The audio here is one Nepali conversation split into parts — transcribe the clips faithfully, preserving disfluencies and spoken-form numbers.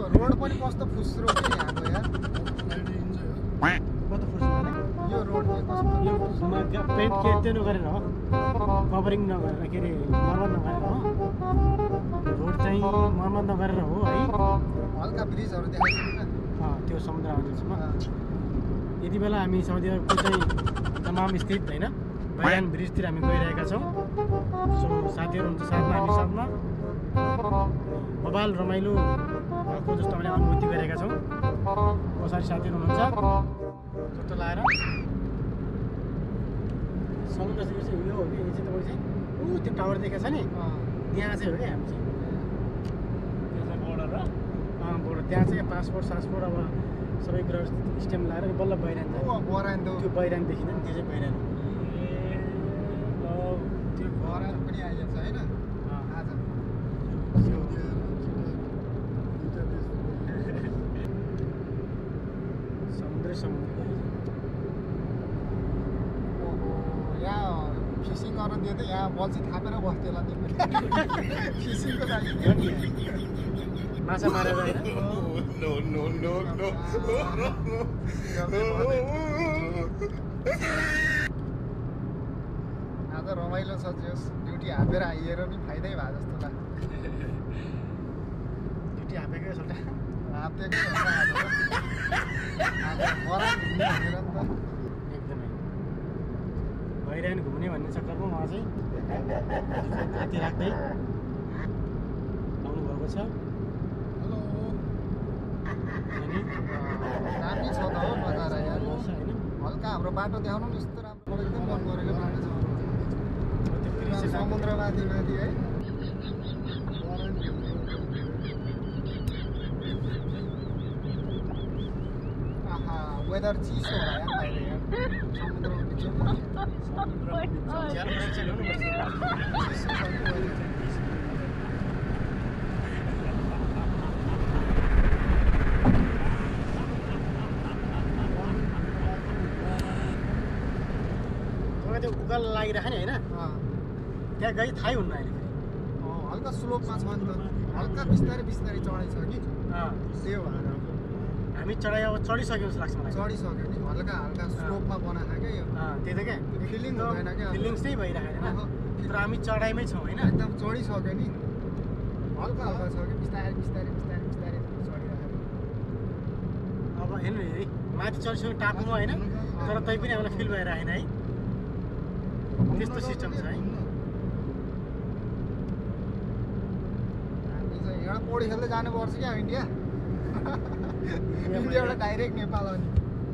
रोड पनि कस्तो फुस्रो के यहाँको यार कस्तो फुस्रो भने यो रोड चाहिँ कस्तो यो पेन्ट के त्यो नगरेर हो कभरिङ नगरेर के अरे मर्मत नगरेर हो रोड चाहिँ मर्मत नगरेर हो है हल्का ब्रिजहरू देखाइदिनु न त्यो समुद्र अन्चलसम्म यति बेला हामी साउदी अरबको चाहिँ तमाम स्थित होइन बायान ब्रिजतिर हामी गइरहेका छौँ सो साथीहरू हुन्छ साथमा हामी साथमा बबाल रमाइलो भएको जस्तो हामीले अनुभूति गरेका छौँ पछाडि साथीहरू हुनुहुन्छ जस्तो लाएर समुद्र चाहिँ यो हो कि यो चाहिँ तपाईँ चाहिँ ऊ त्यो टावर देखेको छ नि त्यहाँ चाहिँ हो कि हामी चाहिँ बोर्डर त्यहाँ चाहिँ पासपोर्ट सासपोर्ट अब सबै कुरा स्ट्याम्प लगाएर बल्ल बहिरान बरान त्यो बहिरान देखिन नि त्यो चाहिँ बहिरान त्यो बरान पनि आइहाल्छ होइन आज समुद्रै समुद्र यहाँ फिसिङ गर्न दियो त यहाँ बल्छी थापेर बस्थ्यो होला तिमीले फिसिङको लागि माछा मारेर होइन आज रमाइलो छ जोस् ड्युटी हापेर आइएर नि फाइदै भयो जस्तो लाग्छ ड्युटी हापेकै छ हापेकै हो आज बरान घुम्ने भनेर नि त एकदमै बहिरान घुम्ने भन्ने चक्करमा उहाँ चाहिँ राति राख्दै आउनुभएको छ दामी छ त हो नजारा यार हल्का हाम्रो बाटो देखाउनु नि यस्तो राम्रो एकदम मन गरेको बाटो छ समुद्र माथि माथि है आहा वेदर चिसो होला यार बाहिर यार समुद्रमा बिचमा त्यो उकालो लागिरहेको नि होइन त्यहाँ गई थाहै हुन्न अहिले हल्का स्लोपमा छ नि त हल्का बिस्तारै बिस्तारै चढाइ छ कि त्यो भएर हामी चढाइ अब चढिसक्यो जस्तो लाग्छ मलाई चढिसक्यो नि हल्का हल्का स्लोपमा बनाएको क्या यो त्यही त क्या फिलिङ हुँदैन क्या फिलिङ्स नै भइरहेको होइन तर हामी चढाइमै छौँ होइन एकदम चढिसक्यो नि हल्का हल्का छ कि बिस्तारै बिस्तारै बिस्तारै बिस्तारै चढिरहेको अब हेर्नु है माथि चढिसक्यो टापुमा होइन तर तै पनि हामीलाई फिल भइरहेन है त्यस्तो सिस्टम छ है हामी चाहिँ यहाँ पौडी खेल्दै जानुपर्छ क्या इन्डिया इन्डियाबाट डाइरेक्ट नेपाल अनि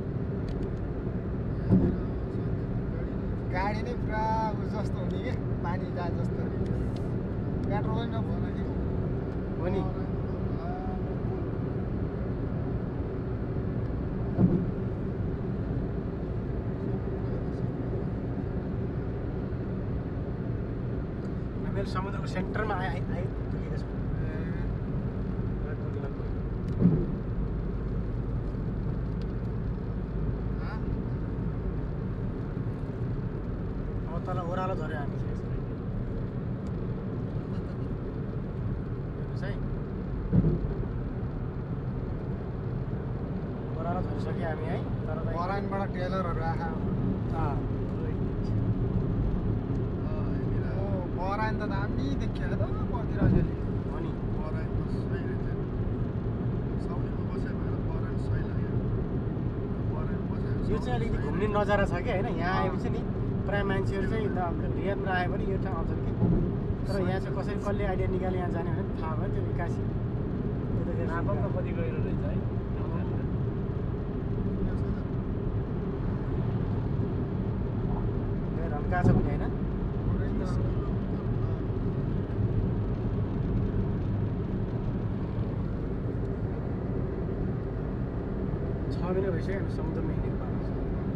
गाडी नै पुरा उ जस्तो हुने कि पानी जहाज जस्तो पेट्रोलै नभएन कि हो नि हामीहरू समुद्रको सेन्टरमा आइ आइपुगेका छौँ अब तल ओह्रालो झऱ्यो हामी चाहिँ हेर्नुहोस् है ओह्रालो झरिसक्यो हामी है तर बरानबाट टेलरहरू आएको बरान त दामी देखियो त पर्तिर अलिअलि हो नि यो चाहिँ अलिकति घुम्ने नजारा छ कि होइन यहाँ आएपछि नि प्रायः मान्छेहरू चाहिँ रियादमा आयो भने यो ठाउँ आउँछन् कि तर यहाँ चाहिँ कसरी कसले आइडिया निकाल्यो यहाँ जाने भने थाहा भयो त्यो एक्कासी कति गएर रहेछ है रम्का छ भने होइन छ महिना भइसक्यो हामी समुद्रमा हिँडेको पाएको छ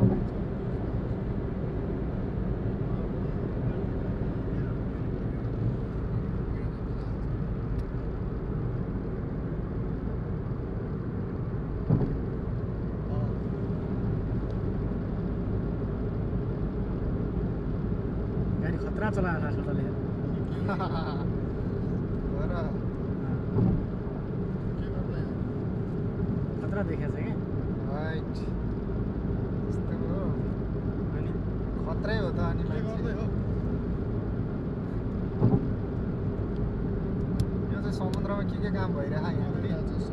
गाडी खतरा चलाएको छ तले खतरा देखाएको छ क्या राइट यस्तो हो अनि खत्रै हो त अनि मान्छे यो चाहिँ समुद्रमा के के काम भइरहेको यहाँनिर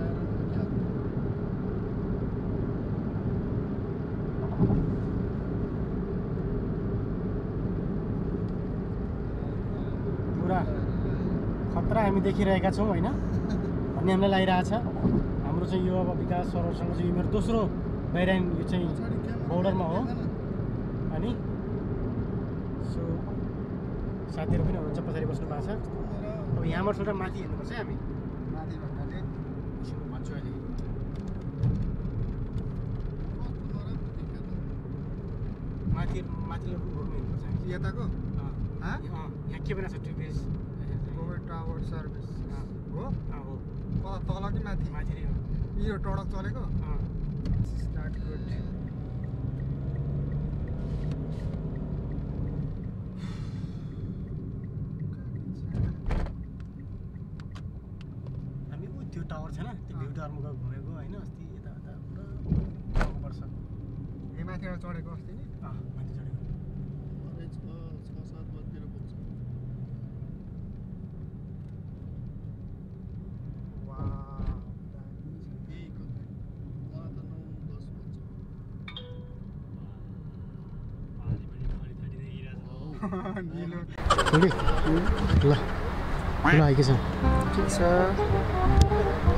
पुरा खतरा हामी देखिरहेका छौँ होइन भन्ने हामीलाई लागिरहेछ हाम्रो चाहिँ यो अब विकास सरोवरसँग चाहिँ यो मेरो दोस्रो बाहिराइन यो चाहिँ बोर्डरमा हो अनि सो साथीहरू पनि हुनुहुन्छ पछाडि बस्नु भएको छ अब यहाँबाट छोडेर माथि हेर्नुपर्छ है हामी माथि भन्नाले एकछिन भन्छु अहिले माथि माथिल्लो रोडमा हेर्नुपर्छ हामी यताको अँ, हाँ? यहाँ यहाँ के बनाएको छ ट्युबवेस गोबर टावर सर्भिस हो अँ हो कता तल कि माथि माथि नै हो यो टडक चलेको अँ स्टार्ट गुड हामी ऊ त्यो टावर छैन त्यो भ्यू टावरमा गएर घुमेको होइन अस्ति यता यता पुरा जानुपर्छ ए माथिबाट चढेको अस्ति नि अँ माथि चढेको वाउ निलो ल ल आइके छ ठिक छ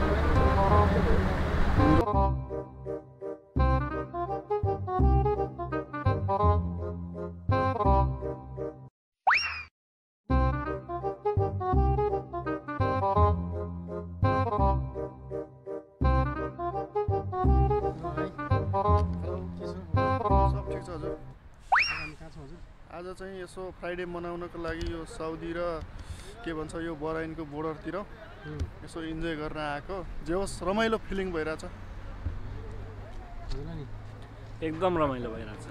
सब ठिक छ हजुर हामी कहाँ छौँ हजुर आज चाहिँ यसो फ्राइडे मनाउनको लागि यो साउदी र के भन्छ यो बराइनको बोर्डरतिर यसो इन्जोय गर्न आएको जे होस् रमाइलो फिलिङ भइरहेछ हजुर नि एकदम रमाइलो भइरहेछ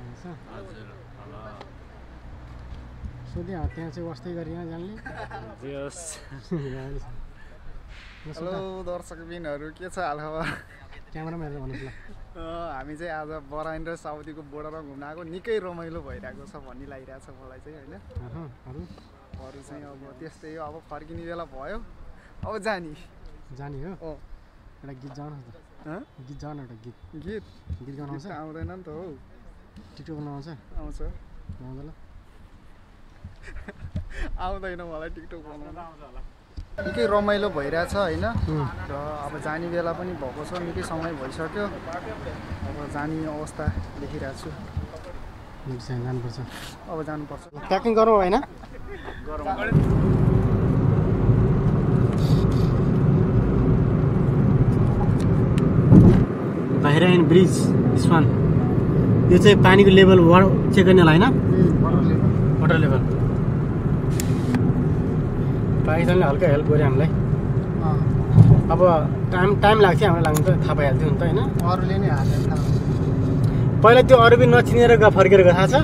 सोधेँ त्यहाँ चाहिँ वास्तै गरिन जान्ने हेलो दर्शकबिनहरू के छ हालखबर क्यामेरामा हेरेर भन्नुहोस् ल हामी चाहिँ आज बराइन र साउदीको बोर्डरमा घुम्न आएको निकै रमाइलो भइरहेको छ भन्ने लागिरहेछ मलाई चाहिँ होइन अहँ, अरू अरू चाहिँ अब त्यस्तै हो अब फर्किने बेला भयो अब जाने जाने हो अँ एउटा गीत जानुहोस् न हँ? गीत जानु एउटा गीत गीत गीत गाउनु आउँछ गीत त आउँदैन नि त हौ टिकटक बनाउनु आउँछ आउँछ गाउँदा ल आउँदैन मलाई टिकटक बनाउनु निकै रमाइलो भइरहेछ होइन र अब जाने बेला पनि भएको छ निकै समय भइसक्यो अब जाने अवस्था देखिरहेको छु जानुपर्छ अब जानुपर्छ प्याकिङ गरौँ होइन बाहिराइन ब्रिज स्पान यो चाहिँ पानीको लेभल वा चेक गर्ने होला होइन वाटर लेभल पाकिस्तानले हल्का हेल्प गर्यो हामीलाई अब टाइम टाइम लाग्थ्यो हामीलाई लाग्नु त थाहा पाइहाल्थ्यो नि त होइन अरूले नै हालेर थाहा पहिला त्यो अरू पनि नचिनेर ग फर्केर गएको थाहा छ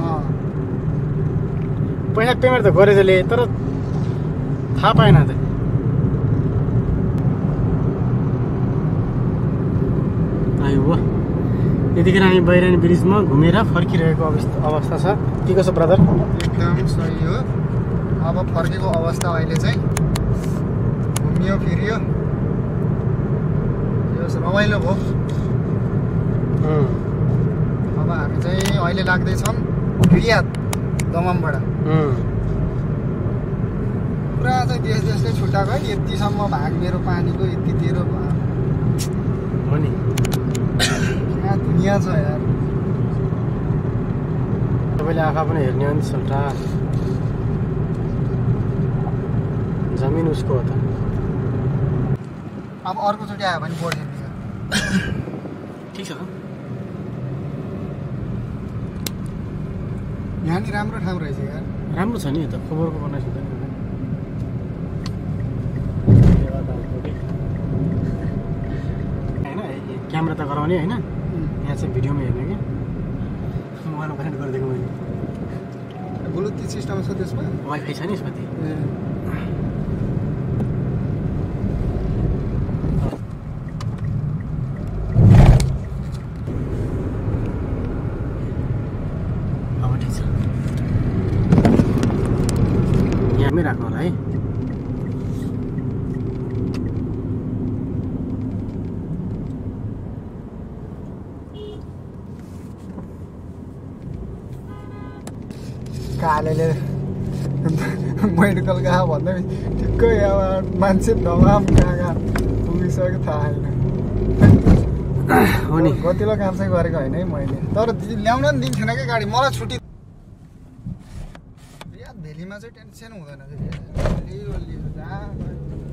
पैसा पेमेन्ट त गरेछ ले तर थाहा पाएन त आयो हो यतिखेर हामी बाहिरानी ब्रिजमा घुमेर फर्किरहेको अवस्था अवस्था छ के कसो ब्रदर एकदम सही हो अब फर्केको अवस्था अहिले चाहिँ घुमियो फिरियो यो रमाइलो भयो अब हामी चाहिँ अहिले लाग्दैछौँ रियाद दममबाट पुरा चाहिँ देश देशकै छुट्टाएको है यतिसम्म भाग मेरो पानीको यति तेरो हो नि यहाँ दुनियाँ छ यार तपाईँले आँखा पनि हेर्ने हो नि सल्टा जमिन उसको हो त अब अर्कोचोटि आयो भने बोर्ड हेर्ने ठिक छ त यहाँनिर राम्रो ठाउँ रहेछ यार राम्रो छ नि यो त खबरको बनाइसक्छ नि होइन क्यामेरा त गराउने होइन यहाँ चाहिँ भिडियोमा हेर्ने क्या मोबाइलमा कनेक्ट गरिदिएको मैले ब्लुटुथ सिस्टम छ त्यसमा वाइफाई छ नि यसमा त्यो घुममै राख्नु होला है। कालेले मेडिकल गएको भन्दै ठिक्कै अब मान्छे धमाम कहाँ कहाँ पुगिसक्यो थाहा छैन। हो नि गतिलो काम चाहिँ गरेको होइन है मैले, तर ल्याउन नि दिन्थेन क्या गाडी मलाई छुट्टी। भेलीमा चाहिँ टेन्सन हुँदैन फेरि, लियो लियो जहाँ